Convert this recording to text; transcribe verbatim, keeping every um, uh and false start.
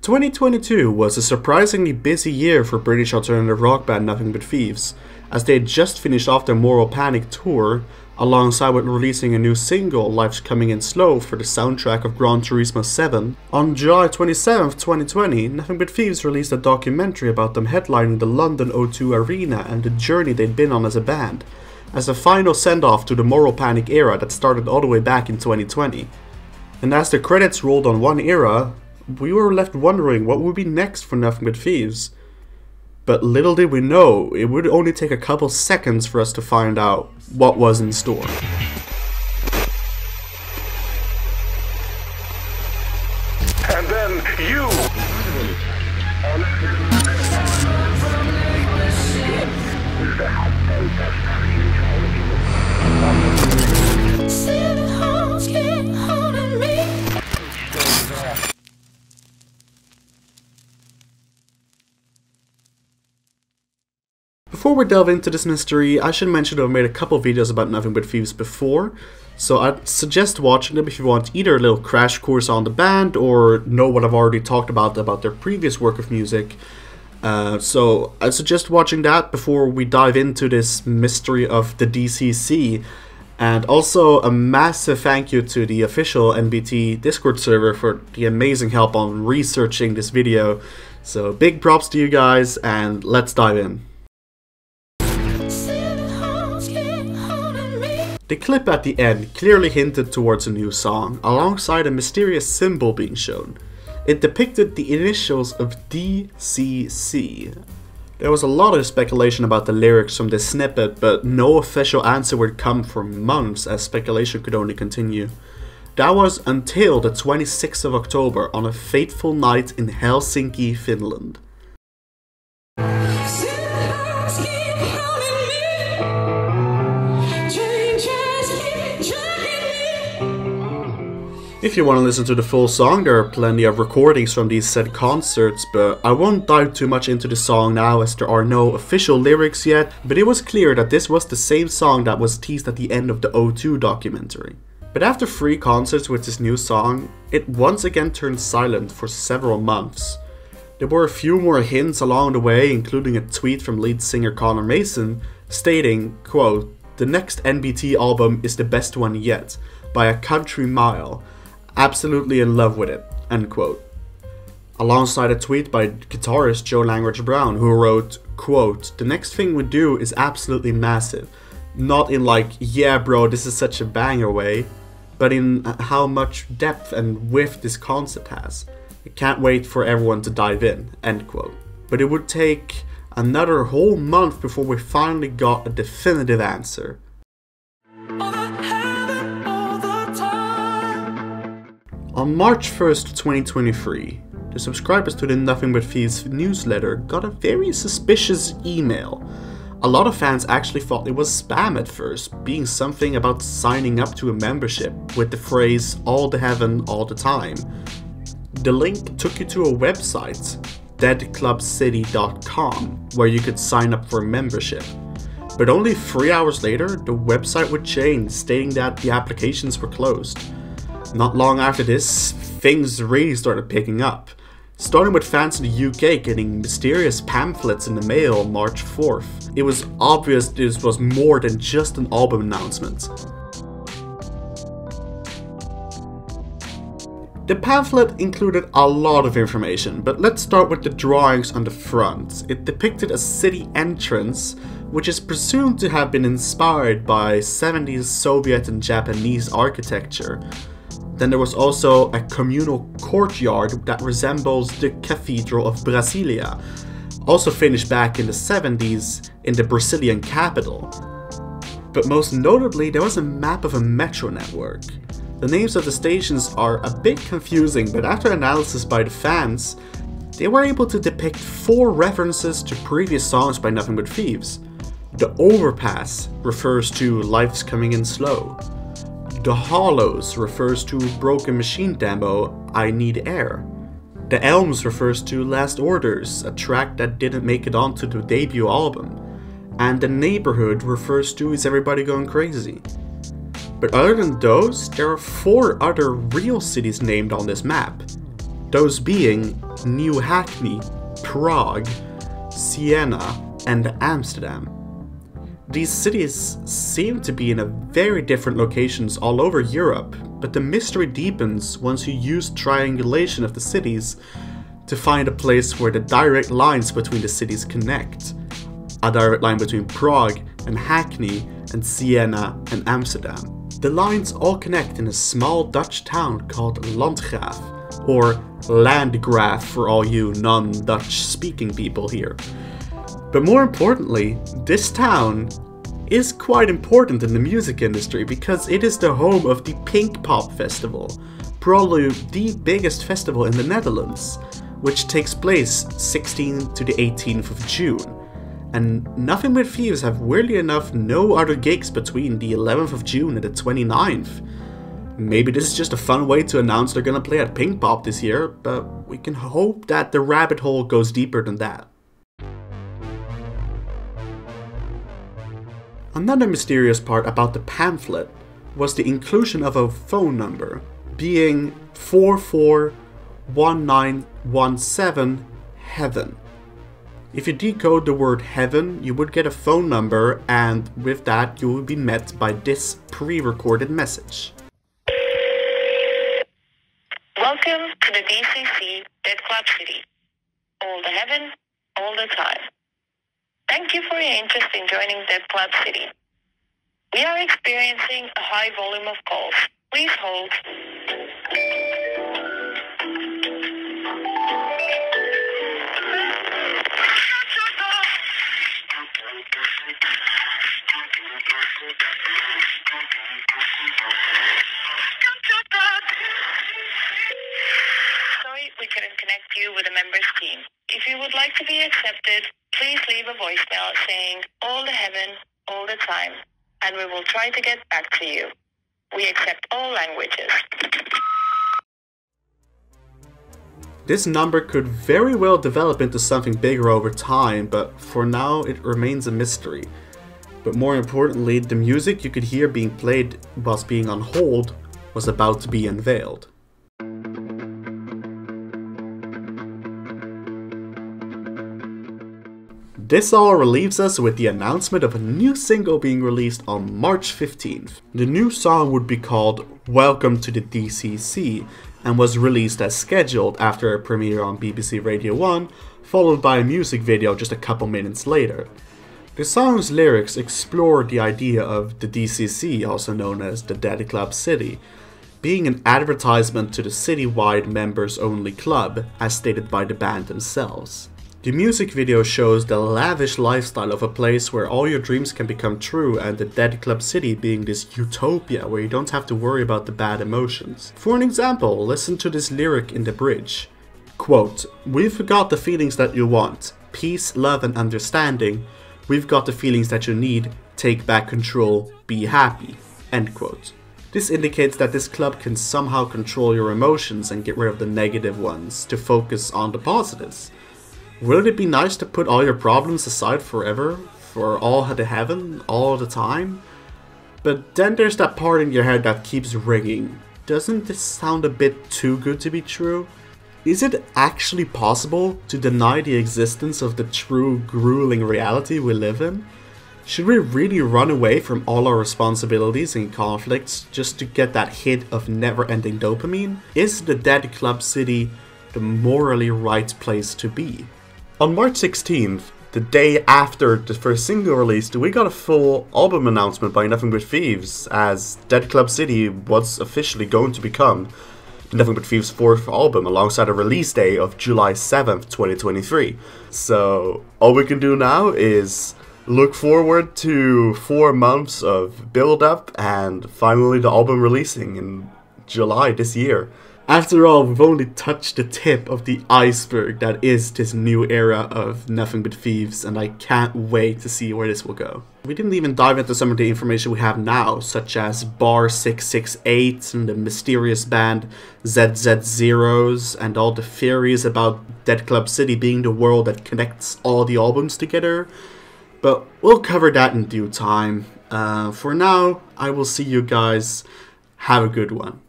twenty twenty-two was a surprisingly busy year for British alternative rock band Nothing But Thieves, as they had just finished off their Moral Panic tour, alongside with releasing a new single, Life's Coming In Slow, for the soundtrack of Gran Turismo seven. On July twenty-seventh, twenty twenty, Nothing But Thieves released a documentary about them headlining the London O two Arena and the journey they'd been on as a band, as a final send-off to the Moral Panic era that started all the way back in twenty twenty. And as the credits rolled on one era, we were left wondering what would be next for Nothing But Thieves. But little did we know, it would only take a couple seconds for us to find out what was in store. And then you! Before we delve into this mystery, I should mention that I've made a couple videos about Nothing But Thieves before, so I'd suggest watching them if you want either a little crash course on the band or know what I've already talked about about their previous work of music. Uh, so I suggest watching that before we dive into this mystery of the D C C. And also a massive thank you to the official N B T Discord server for the amazing help on researching this video. So big props to you guys, and let's dive in. The clip at the end clearly hinted towards a new song, alongside a mysterious symbol being shown. It depicted the initials of D C C. There was a lot of speculation about the lyrics from this snippet, but no official answer would come for months, as speculation could only continue. That was until the twenty-sixth of October, on a fateful night in Helsinki, Finland. If you want to listen to the full song, there are plenty of recordings from these said concerts, but I won't dive too much into the song now as there are no official lyrics yet, but it was clear that this was the same song that was teased at the end of the O two documentary. But after three concerts with this new song, it once again turned silent for several months. There were a few more hints along the way, including a tweet from lead singer Connor Mason stating, quote, "The next N B T album is the best one yet, by a country mile. Absolutely in love with it," end quote. Alongside a tweet by guitarist Joe Langridge Brown, who wrote, quote, "The next thing we do is absolutely massive. Not in like, yeah bro, this is such a banger way, but in how much depth and width this concept has. I can't wait for everyone to dive in," end quote. But it would take another whole month before we finally got a definitive answer. On March first, twenty twenty-three, the subscribers to the Nothing But Thieves newsletter got a very suspicious email. A lot of fans actually thought it was spam at first, being something about signing up to a membership with the phrase "all to heaven, all the time." The link took you to a website, dead club city dot com, where you could sign up for a membership. But only three hours later, the website would change, stating that the applications were closed. Not long after this, things really started picking up, starting with fans in the U K getting mysterious pamphlets in the mail on March fourth. It was obvious this was more than just an album announcement. The pamphlet included a lot of information, but let's start with the drawings on the front. It depicted a city entrance, which is presumed to have been inspired by seventies Soviet and Japanese architecture. Then there was also a communal courtyard that resembles the Cathedral of Brasilia, also finished back in the seventies in the Brazilian capital. But most notably, there was a map of a metro network. The names of the stations are a bit confusing, but after analysis by the fans, they were able to depict four references to previous songs by Nothing But Thieves. The overpass refers to Life's Coming In Slow. The Hollows refers to Broken Machine demo I Need Air. The Elms refers to Last Orders, a track that didn't make it onto the debut album. And The Neighborhood refers to Is Everybody Going Crazy? But other than those, there are four other real cities named on this map. those being New Hackney, Prague, Siena, and Amsterdam. These cities seem to be in a very different locations all over Europe, but the mystery deepens once you use triangulation of the cities to find a place where the direct lines between the cities connect. A direct line between Prague and Hackney and Siena and Amsterdam. The lines all connect in a small Dutch town called Landgraaf, or Landgraaf for all you non-Dutch speaking people here. But more importantly, this town is quite important in the music industry because it is the home of the Pinkpop Festival, probably the biggest festival in the Netherlands, which takes place sixteenth to the eighteenth of June. And Nothing But Thieves have weirdly enough no other gigs between the eleventh of June and the twenty-ninth. Maybe this is just a fun way to announce they're gonna play at Pinkpop this year, but we can hope that the rabbit hole goes deeper than that. Another mysterious part about the pamphlet was the inclusion of a phone number, being four four one nine one seven heaven. If you decode the word heaven, you would get a phone number, and with that you would be met by this pre-recorded message. Welcome to the D C C Dead Club City. All the heaven, all the time. Thank you for your interest in joining Dead Club City. We are experiencing a high volume of calls. Please hold. Sorry, we couldn't connect you with a member's team. If you would like to be accepted, please leave a voicemail saying all the heaven, all the time, and we will try to get back to you. We accept all languages. This number could very well develop into something bigger over time, but for now it remains a mystery. But more importantly, the music you could hear being played whilst being on hold was about to be unveiled. This all relieves us with the announcement of a new single being released on March fifteenth. The new song would be called Welcome to the D C C and was released as scheduled after a premiere on B B C Radio one, followed by a music video just a couple minutes later. The song's lyrics explore the idea of the D C C, also known as the Dead Club City, being an advertisement to the citywide members-only club, as stated by the band themselves. The music video shows the lavish lifestyle of a place where all your dreams can become true, and the Dead Club City being this utopia where you don't have to worry about the bad emotions. For an example, listen to this lyric in the bridge. Quote, "We've got the feelings that you want, peace, love and understanding. We've got the feelings that you need, take back control, be happy." End quote. This indicates that this club can somehow control your emotions and get rid of the negative ones to focus on the positives. Wouldn't it be nice to put all your problems aside forever, for all the heaven, all the time? But then there's that part in your head that keeps ringing. Doesn't this sound a bit too good to be true? Is it actually possible to deny the existence of the true, grueling reality we live in? Should we really run away from all our responsibilities and conflicts just to get that hit of never-ending dopamine? Is the Dead Club City the morally right place to be? On March sixteenth, the day after the first single released, we got a full album announcement by Nothing But Thieves, as Dead Club City was officially going to become the Nothing But Thieves' fourth album, alongside a release day of July seventh, twenty twenty-three. So all we can do now is look forward to four months of build-up and finally the album releasing in July this year. After all, we've only touched the tip of the iceberg that is this new era of Nothing But Thieves, and I can't wait to see where this will go. We didn't even dive into some of the information we have now, such as Bar six six eight and the mysterious band Z Z Zeros, and all the theories about Dead Club City being the world that connects all the albums together. But we'll cover that in due time. Uh, for now, I will see you guys. Have a good one.